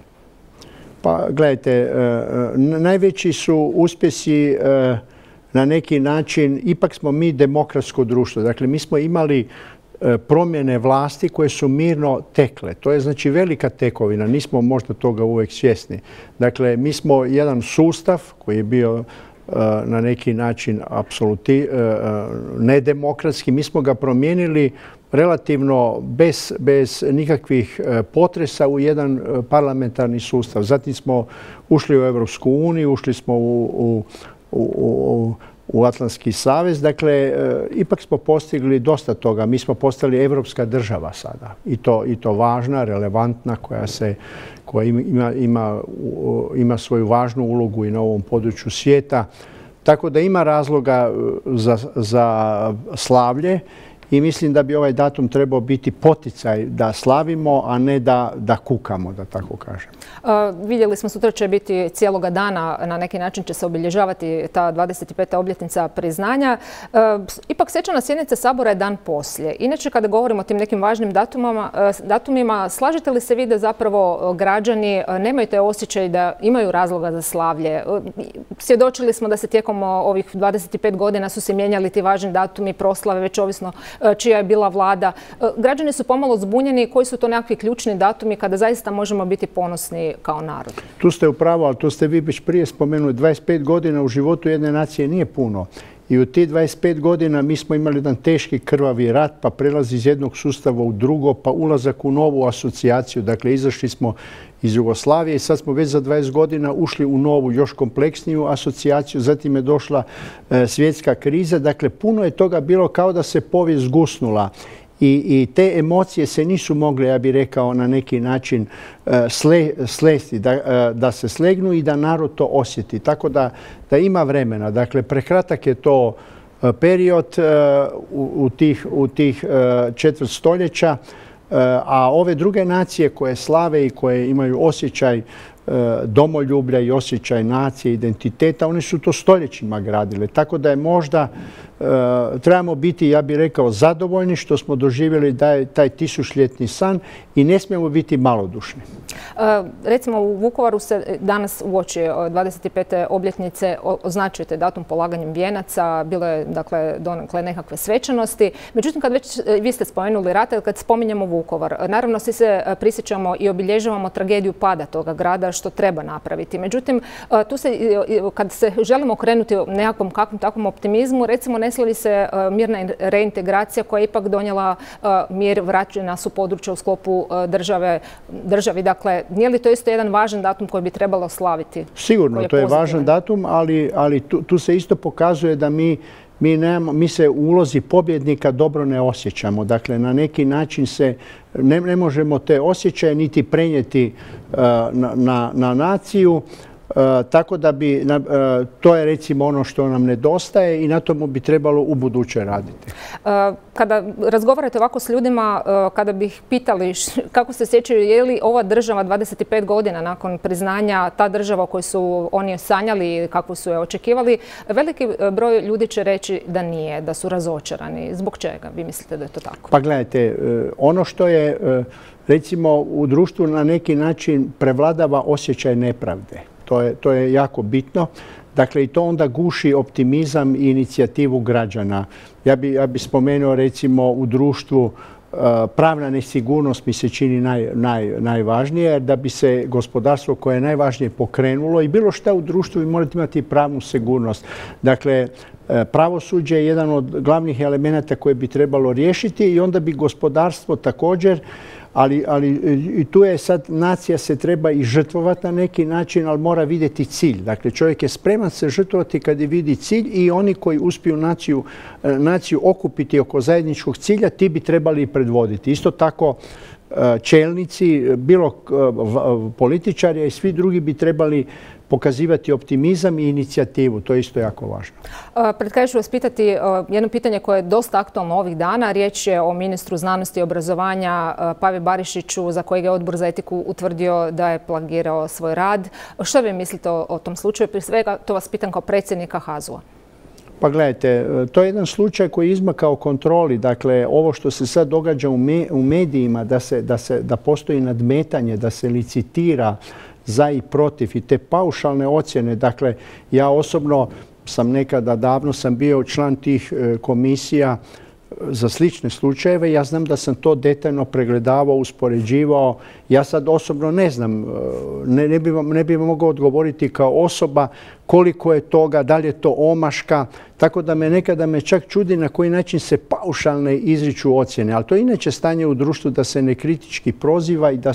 Pa, gledajte, najveći su uspjesi na neki način, ipak smo mi demokratsko društvo. Dakle, mi smo imali promjene vlasti koje su mirno tekle. To je znači velika tekovina. Nismo možda toga uvijek svjesni. Dakle, mi smo jedan sustav koji je bio na neki način apsolutno nedemokratski. Mi smo ga promijenili relativno bez nikakvih potresa u jedan parlamentarni sustav. Zatim smo ušli u Europsku uniju, ušli smo u Atlantski savez. Dakle, ipak smo postigli dosta toga. Mi smo postali europska država sada. I to važna, relevantna, koja ima svoju važnu ulogu i na ovom području svijeta. Tako da ima razloga za slavlje i mislim da bi ovaj datum trebao biti poticaj da slavimo, a ne da kukamo, da tako kažem. Vidjeli smo, sutra će biti cijeloga dana, na neki način će se obilježavati ta 25. obljetnica priznanja. Ipak svečana sjednica Sabora je dan poslije. Inače, kada govorimo o tim nekim važnim datumima, slažete li se vi da zapravo građani nemaju te osjećaj da imaju razloga za slavlje? Svjedočili smo da se tijekom ovih 25 godina su se mijenjali ti važni datumi, proslave, već ovisno čija je bila vlada. Građani su pomalo zbunjeni. Koji su to nekakvi ključni datumi kada zaista možemo biti ponosni kao narod? Tu ste u pravu, ali to ste vi već prije spomenuli. 25 godina u životu jedne nacije nije puno. I u tih 25 godina mi smo imali jedan teški krvavi rat, pa prelaz iz jednog sustava u drugo, pa ulazak u novu asocijaciju. Dakle, izašli smo iz Jugoslavije i sad smo već za 20 godina ušli u novu, još kompleksniju asocijaciju. Zatim je došla svjetska kriza. Dakle, puno je toga bilo kao da se povijest zgusnula. I te emocije se nisu mogle, ja bih rekao, na neki način slesti, da se slegnu i da narod to osjeti. Tako da ima vremena. Dakle, prekratak je to period u tih četvrt stoljeća, a ove druge nacije koje slave i koje imaju osjećaj domoljublja i osjećaj nacije, identiteta, one su to stoljećima gradile. Tako da je možda trebamo biti, ja bih rekao, zadovoljni što smo doživjeli da je taj tisućljetni san i ne smijemo biti malodušni. Recimo u Vukovaru se danas uoči 25. obljetnice označujete datum polaganjem vijenaca, bilo je dakle donekle nekakve svečanosti. Međutim, kad već vi ste spomenuli rat, kad spominjemo Vukovar, naravno svi se prisjećamo i obilježavamo tragediju pada toga grada, što treba napraviti. Međutim, tu se, kad se želimo okrenuti nekakvom kakvom takvom optimizmu, recimo ne slavi se mirna reintegracija koja je ipak donijela mir, vraćena su područja u sklopu državi. Dakle, nije li to isto jedan važan datum koji bi trebalo slaviti? Sigurno, to je važan datum, ali tu se isto pokazuje da mi se u ulozi pobjednika dobro ne osjećamo. Dakle, na neki način se ne možemo te osjećaje niti prenijeti na naciju. Tako da bi, to je recimo ono što nam nedostaje i na tomu bi trebalo u buduće raditi. Kada razgovarate ovako s ljudima, kada bih pitali kako se sjećaju, je li ova država 25 godina nakon priznanja ta država koju su oni sanjali, kako su je očekivali, veliki broj ljudi će reći da nije, da su razočarani. Zbog čega vi mislite da je to tako? Pa gledajte, ono što je recimo u društvu na neki način prevladava osjećaj nepravde. To je jako bitno. Dakle, i to onda guši optimizam i inicijativu građana. Ja bi spomenuo recimo u društvu pravna nesigurnost mi se čini najvažnije, jer da bi se gospodarstvo koje je najvažnije pokrenulo i bilo šta u društvu vi morate imati pravnu sigurnost. Dakle, pravosuđe je jedan od glavnih elemenata koje bi trebalo riješiti i onda bi gospodarstvo također, ali i tu je sad, nacija se treba i žrtvovati na neki način, ali mora vidjeti cilj. Dakle, čovjek je spreman se žrtvovati kad je vidi cilj i oni koji uspiju naciju okupiti oko zajedničkog cilja, ti bi trebali predvoditi. Isto tako, čelnici, bilo političari i svi drugi bi trebali pokazivati optimizam i inicijativu. To je isto jako važno. Pred kraj ću vas pitati jedno pitanje koje je dosta aktualno ovih dana. Riječ je o ministru znanosti i obrazovanja Pavi Barišiću, za kojeg je Odbor za etiku utvrdio da je plagirao svoj rad. Što vi mislite o tom slučaju? Prije svega, to vas pitam kao predsjednika HAZU-a. Pa gledajte, to je jedan slučaj koji je izmakao kontroli. Dakle, ovo što se sad događa u medijima, da postoji nadmetanje, da se licitira za i protiv i te paušalne ocjene. Dakle, ja osobno sam nekada, davno sam bio član tih komisija za slične slučajeve. Ja znam da sam to detaljno pregledavao, uspoređivao. Ja sad osobno ne znam, ne bi mogao odgovoriti kao osoba koliko je toga, da li je to omaška. Tako da nekada me čak čudi na koji način se paušalne izriču ocjene. Ali to je inače stanje u društvu da se nekritički proziva i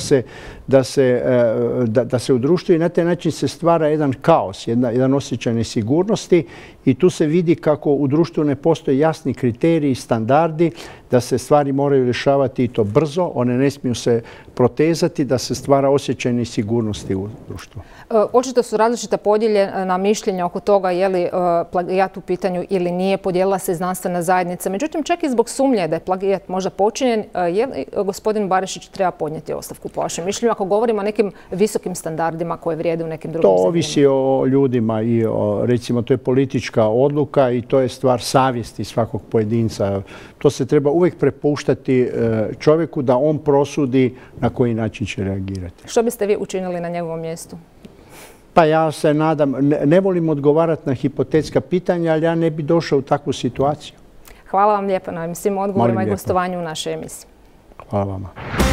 da se u društvu i na taj način se stvara jedan kaos, jedan osjećaj nesigurnosti i tu se vidi kako u društvu ne postoje jasni kriteriji, standardi, da se stvari moraju rješavati i to brzo, one ne smiju se protezati, da se stvara osjećaj nesigurnosti u društvu. Očito su različita podijeljena mišljenja oko toga je li plagijat u pitanju ili nije, podijelila se znanstvena zajednica. Međutim, čak i zbog sumnje da je plagijat možda počinjen, je li gospodin Barišić treba podnijeti ostavku po vašem mišljenju ako govorimo o nekim visokim standardima koje vrijede u nekim drugim zemljama? To ovisi o ljudima i recimo to je politička odluka i to je stvar savjesti svakog pojedinca. To se treba uvijek prepuštati čovjeku da on prosudi na koji način će reagirati. Što biste vi učinili na njegovom mjestu? Pa ja se nadam, ne volim odgovarati na hipotetska pitanja, ali ja ne bi došao u takvu situaciju. Hvala vam lijepo na ovim svim odgovorima i gostovanju u našoj emisiji. Hvala vama.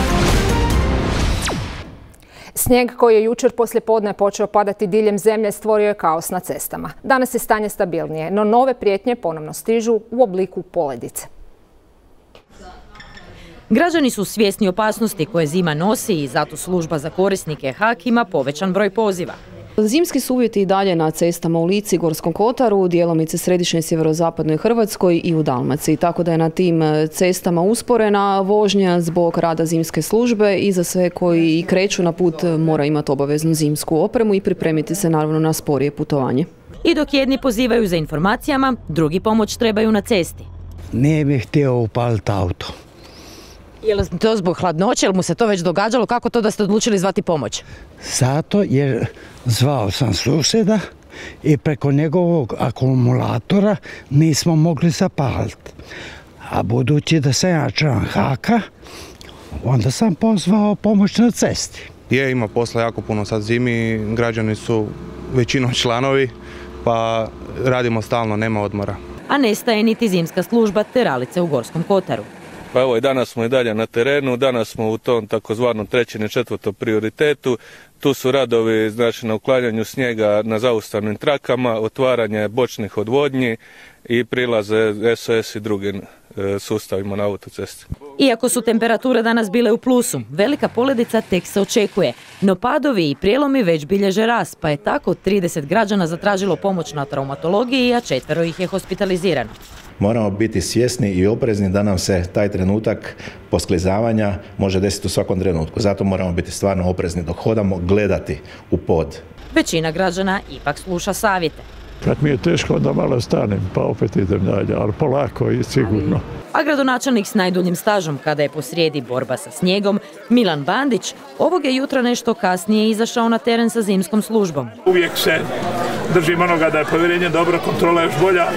Snijeg koji je jučer poslijepodne počeo padati diljem zemlje stvorio je kaos na cestama. Danas je stanje stabilnije, no nove prijetnje ponovno stižu u obliku poledice. Građani su svjesni opasnosti koje zima nosi i zato služba za korisnike HAK ima povećan broj poziva. Zimski su uvjeti i dalje na cestama u Lici, Gorskom kotaru, djelomice središnjoj sjeverozapadnoj Hrvatskoj i u Dalmaciji. Tako da je na tim cestama usporena vožnja zbog rada zimske službe i za sve koji kreću na put mora imati obaveznu zimsku opremu i pripremiti se naravno na sporije putovanje. I dok jedni pozivaju za informacijama, drugi pomoć trebaju na cesti. Nije mi htio upaliti auto. Je li to zbog hladnoće, ili mu se to već događalo? Kako to da ste odlučili zvati pomoć? Zato jer zvao sam susjeda i preko njegovog akumulatora nismo mogli zapaliti. A budući da sam ja član HAK-a, onda sam pozvao pomoć na cesti. Ima posla jako puno sad zimi, građani su većinom članovi, pa radimo stalno, nema odmora. A nestaje niti zimska služba teralice u Gorskom kotaru. Pa evo i danas smo i dalje na terenu, danas smo u tom takozvanom 3. i 4. prioritetu. Tu su radovi znači, na uklanjanju snijega na zaustavnim trakama, otvaranje bočnih odvodnji i prilaze SOS i drugim sustavima na autocesti. Iako su temperature danas bile u plusu, velika poledica tek se očekuje. No padovi i prijelomi već bilježe rast, pa je tako 30 građana zatražilo pomoć na traumatologiji, a 4 ih je hospitalizirano. Moramo biti svjesni i oprezni da nam se taj trenutak posklizavanja može desiti u svakom trenutku. Zato moramo biti stvarno oprezni dok hodamo, gledati u pod. Većina građana ipak sluša savjete. Kad mi je teško da malo stanem, pa opet idem dalje, ali polako i sigurno. A gradonačelnik s najduljim stažom, kada je posrijedi borba sa snijegom, Milan Bandić, ovog je jutra nešto kasnije izašao na teren sa zimskom službom. Uvijek se držim onoga da je povjerenje dobro, kontrola još bolja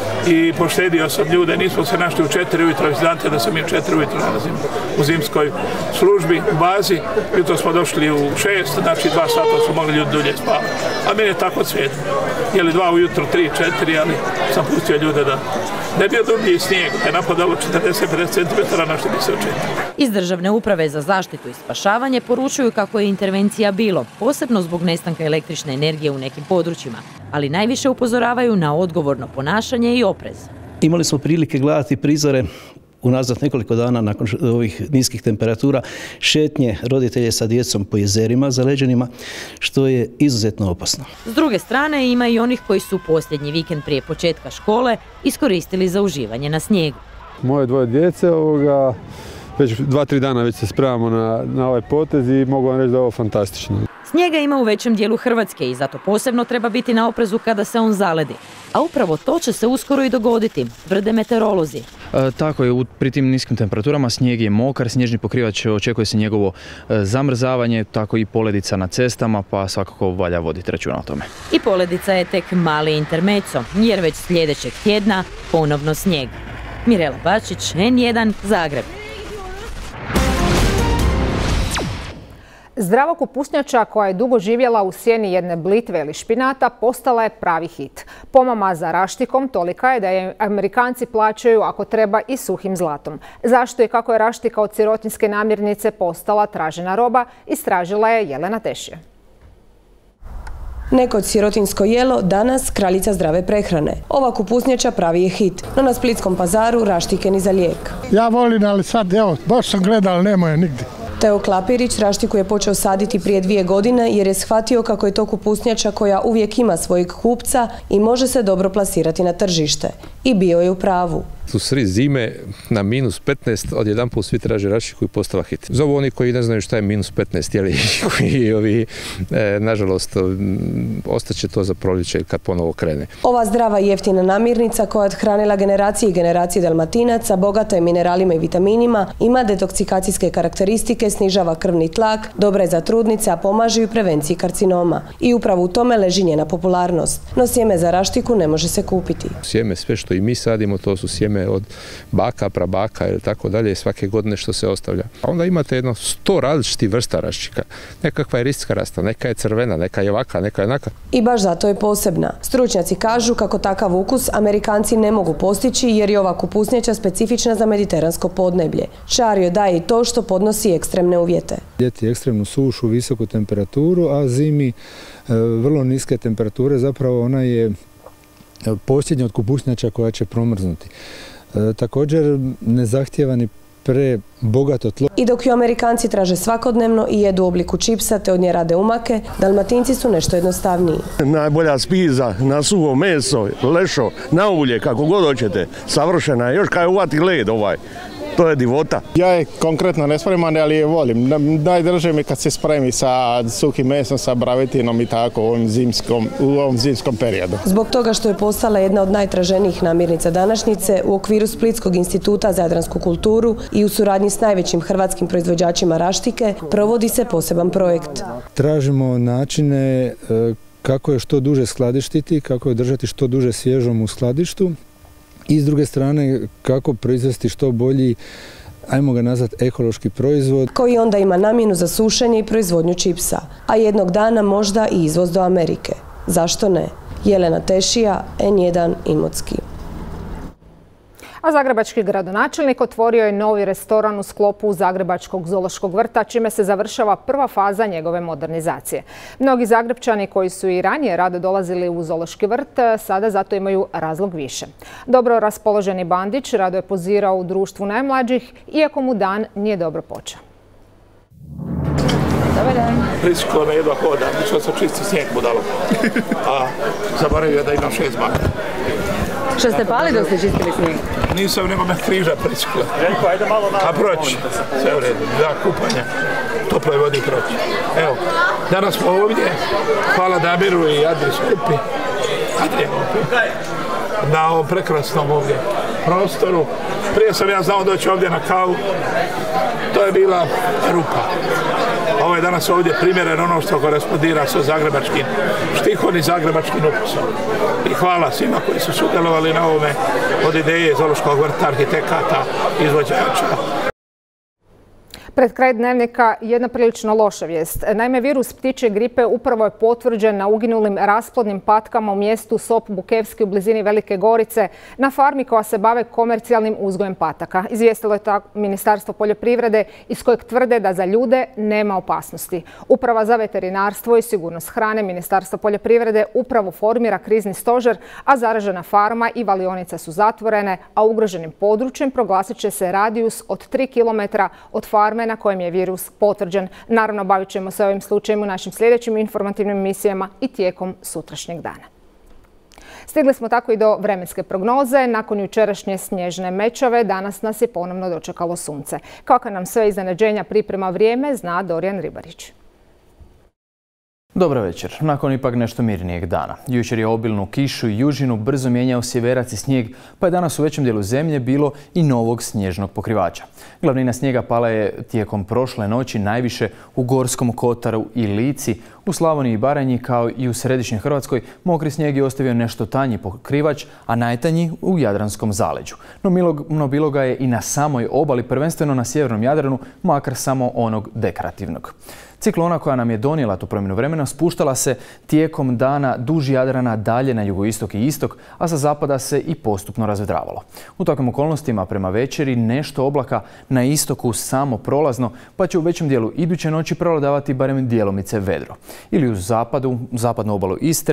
i poštedio sam ljude. Nismo se našli u 4 ujutro, vi znate da sam i u 4 ujutro nalazim u zimskoj službi, u bazi. Jutro smo došli u 6, znači 2 sata su mogli ljudi dulje spavati. A meni je tako cvijetno. Je li 2 ujutro, 3, 4, ali sam pustio ljude da ne bio dublji snijeg, da je napadalo 40-50 cm na što bi se očekalo. Iz Državne uprave za zaštitu i spašavanje poručuju kako je intervencija bilo, posebno zbog nestanka električne energije u nekim područjima, ali najviše upozoravaju na odgovorno ponašanje i oprez. Imali smo prilike gledati prizore unazad nekoliko dana nakon ovih niskih temperatura, šetnje roditelje sa djecom po jezerima zaleđenima, što je izuzetno opasno. S druge strane ima i onih koji su posljednji vikend prije početka škole iskoristili za uživanje na snijegu. Moje 2 djece, već 2-3 dana već se spremamo na ovaj potez i mogu vam reći da je ovo fantastično. Snijega ima u većem dijelu Hrvatske i zato posebno treba biti na oprezu kada se on zaledi. A upravo to će se uskoro i dogoditi, tvrde meteorolozi. Tako je, pri tim niskim temperaturama snijeg je mokar, snježni pokrivač očekuje se njegovo zamrzavanje, tako i poledica na cestama, pa svakako valja voditi računa o tome. I poledica je tek mali intermeco, jer već sljedećeg tjedna ponovno snijeg. Mirela Bačić, N1, Zagreb. Zdrava kupusnjača koja je dugo živjela u sjeni jedne blitve ili špinata postala je pravi hit. Pomama za raštikom tolika je da je Amerikanci plaćaju ako treba i suhim zlatom. Zašto i kako je raštika od sirotinjske namirnice postala tražena roba, istražila je Jelena Tešija. Neko sirotinjsko jelo, danas kraljica zdrave prehrane. Ova kupusnjača pravi je hit, no na Splitskom pazaru raštike ni za lijek. Ja volim, ali sad, evo, baš sam gledal, nema je nigdje. Teo Klapirić raštiku je počeo saditi prije 2 godine jer je shvatio kako je to kupusnjača koja uvijek ima svojeg kupca i može se dobro plasirati na tržište. I bio je u pravu. u sred zime na minus 15, odjedanput svi traže raštiku i postala hit. Zovu oni koji ne znaju šta je minus 15, jeli, i ovi, nažalost, ostaće to za proljeće kad ponovo krene. Ova zdrava i jeftina namirnica koja je odhranila generacije i generacije Dalmatinaca, bogata je mineralima i vitaminima, ima detoksikacijske karakteristike, snižava krvni tlak, dobra je za trudnice, a pomaže i u prevenciji karcinoma. I upravo u tome leži njena popularnost. No sjeme za raštiku ne može se kupiti. Sjeme, sve što i mi sadimo, to su sjeme od baka, prabaka ili tako dalje, svake godine što se ostavlja. A onda imate jedno 100 različitih vrsta raščika. Nekakva je ristka rasta, neka je crvena, neka je ovaka, neka je onaka. I baš zato je posebna. Stručnjaci kažu kako takav ukus Amerikanci ne mogu postići jer je ova kupusnjača specifična za mediteransko podneblje. Čar joj daje i to što podnosi ekstremne uvjete. Ljeti ekstremnu sušu, visoku temperaturu, a zimi vrlo niske temperature. Zapravo ona je posljednja od kupusnjača koja će promrznuti. Također ne zahtijeva ni prebogato tlo. I dok ju Amerikanci traže svakodnevno i jedu u obliku čipsa te od nje rade umake, Dalmatinci su nešto jednostavniji. Najbolja spiza na suho meso, lešo, na ulje, kako god hoćete, savršena je. Još kaj uvati led ovaj. To je divota. Ja je konkretno ne spremam, ali je volim. Najdraže mi kad se spremi sa suhim mesom, sa bravetinom i tako u ovom zimskom periodu. Zbog toga što je postala jedna od najtraženijih namirnica današnjice, u okviru Splitskog instituta za jadransku kulturu i u suradnji s najvećim hrvatskim proizvođačima raštike provodi se poseban projekt. Tražimo načine kako je što duže skladištiti, kako je držati što duže svježom u skladištu. I s druge strane, kako proizvesti što bolji, ajmo ga nazvati, ekološki proizvod. Koji onda ima namjenu za sušenje i proizvodnju čipsa, a jednog dana možda i izvoz do Amerike. Zašto ne? Jelena Tešija, N1 Imotski. A zagrebački gradonačelnik otvorio je novi restoran u sklopu Zagrebačkog zoološkog vrta, čime se završava prva faza njegove modernizacije. Mnogi Zagrebčani koji su i ranije rado dolazili u zoološki vrt, sada zato imaju razlog više. Dobro raspoloženi Bandić rado je pozirao u društvu najmlađih, iako mu dan nije dobro počeo. Dobar dan. Pričekao me jedva hoda, išao sam čisti snijeg budalo, a zaboravio da imam 6 baka. Što ste pali dok ste čistili snijeg? Nisam, nego me križa pričekla. A proći, sve u redu, za kupanje, toploj vodi proći. Evo, danas smo ovdje, hvala Damiru i Adri Skupi, na ovom prekrasnom ovdje prostoru. Prije sam ja znao doći ovdje na kavu, to je bila rupa. Ovo je danas ovdje primjeren ono što korespondira sa zagrebačkim štihom i zagrebačkim ukusom. I hvala svima koji su sudjelovali na ovome, od ideje zoološkog vrta, arhitekata, izvođača. Pred kraj dnevnika jedna prilično loša vijest. Naime, virus ptičje gripe upravo je potvrđen na uginulim rasplodnim patkama u mjestu Sop Bukevski u blizini Velike Gorice na farmi koja se bave komercijalnim uzgojem pataka. Izvijestilo je to Ministarstvo poljoprivrede iz kojeg tvrde da za ljude nema opasnosti. Uprava za veterinarstvo i sigurnost hrane Ministarstva poljoprivrede upravo formira krizni stožer, a zaražena farma i valionica su zatvorene, a ugroženim područjem proglasit će se radijus od 3 km od farme na kojem je virus potvrđen. Naravno, bavit ćemo se ovim slučajem u našim sljedećim informativnim emisijama i tijekom sutrašnjeg dana. Stigli smo tako i do vremenske prognoze. Nakon jučerašnje snježne mećave, danas nas je ponovno dočekalo sunce. Kako nam sve iznenađenja priprema vrijeme, zna Dorijan Ribarić. Dobro večer. Nakon ipak nešto mirnijeg dana. Jučer je obilnu kišu i južinu brzo mijenjao sjeverac i snijeg, pa je danas u većem dijelu zemlje bilo i novog snježnog pokrivača. Glavnina snijega pala je tijekom prošle noći najviše u Gorskom kotaru i Lici, u Slavoniji i Baranji kao i u središnjoj Hrvatskoj mokri snijeg je ostavio nešto tanji pokrivač, a najtanji u Jadranskom zaleđu. No bilo ga je i na samoj obali, prvenstveno na sjevernom Jadranu, makar samo onog dekorativnog. Ciklona koja nam je donijela tu promjenu vremena spuštala se tijekom dana duž Jadrana dalje na jugoistok i istok, a sa zapada se i postupno razvedravalo. U takvim okolnostima prema večeri nešto oblaka na istoku samo prolazno, pa će u većem dijelu iduće noći prevladavati barem djelomice vedro. Ili u zapadnu obalu Istre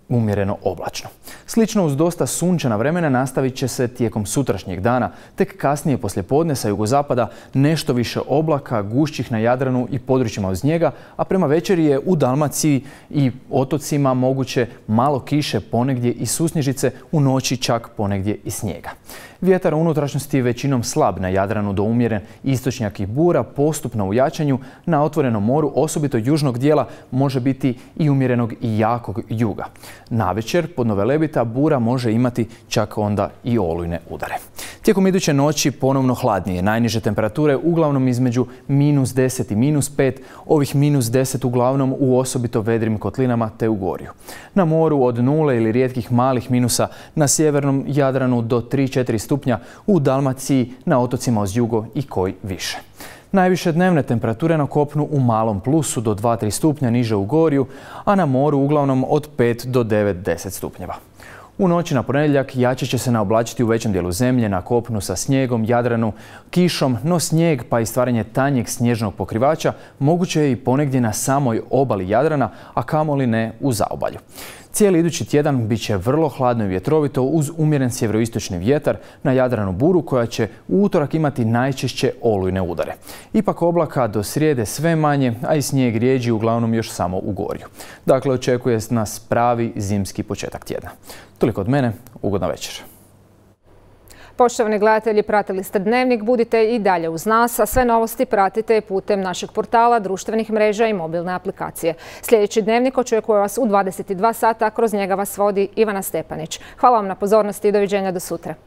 umjereno oblačno. Slično uz dosta sunčana vremena nastavit će se tijekom sutrašnjeg dana, tek kasnije poslijepodne sa jugozapada nešto više oblaka, gušćih na Jadranu i područjima uz njega, a prema večeri je u Dalmaciji i otocima moguće malo kiše, ponegdje i susnježice, u noći čak ponegdje i snijega. Vjetar u unutrašnjosti većinom slab na Jadranu do umjeren, istočnjak i bura postupno u jačanju, na otvorenom moru, osobito južnog dijela, može biti i umjerenog i jakog juga. Navečer pod Novelebita bura može imati čak onda i olujne udare. Tijekom iduće noći ponovno hladnije, najniže temperature uglavnom između -10 i -5, ovih -10 uglavnom u osobito vedrim kotlinama te u Gorju. Na moru od 0 ili rijetkih malih minusa, na sjevernom Jadranu do 3-4 stupnja, u Dalmaciji, na otocima uz jugo i koji više. Najviše dnevne temperature na kopnu u malom plusu do 2-3 stupnja niže u Gorju, a na moru uglavnom od 5 do 9-10 stupnjeva. U noći na ponedjeljak jače će se naoblačiti u većem dijelu zemlje, na kopnu sa snijegom, Jadranu, kišom, no snijeg pa i stvaranje tanjeg snježnog pokrivača moguće je i ponegdje na samoj obali Jadrana, a kamoli ne u zaobalju. Cijeli idući tjedan bit će vrlo hladno i vjetrovito uz umjeren sjeveroistočni vjetar, na Jadranu buru koja će u utorak imati najčešće olujne udare. Ipak oblaka do srijede sve manje, a i snijeg rijeđi uglavnom još samo u Gorju. Dakle, očekuje nas pravi zimski početak tjedna. Toliko od mene, ugodna večer. Poštovani gledatelji, pratili ste Dnevnik, budite i dalje uz nas, a sve novosti pratite putem našeg portala, društvenih mreža i mobilne aplikacije. Sljedeći Dnevnik očekuje vas u 22 sata, kroz njega vas vodi Ivana Stepanić. Hvala vam na pozornosti i doviđenja do sutra.